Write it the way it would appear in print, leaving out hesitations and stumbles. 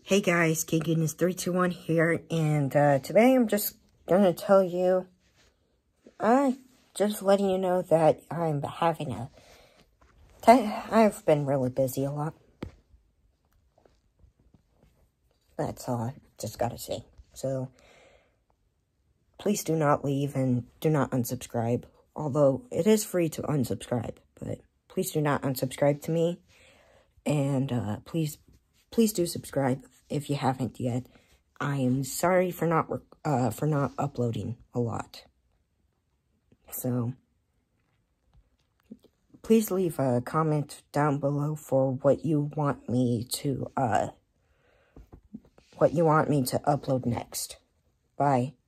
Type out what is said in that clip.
Hey guys, KGoodness321 here, and today I'm just gonna tell you, just letting you know that I'm having I've been really busy a lot. That's all I just gotta say. So, please do not leave and do not unsubscribe. Although, it is free to unsubscribe, but please do not unsubscribe to me. And, please do subscribe if you haven't yet. I am sorry for not uploading a lot. So, please leave a comment down below for what you want me to upload next. Bye.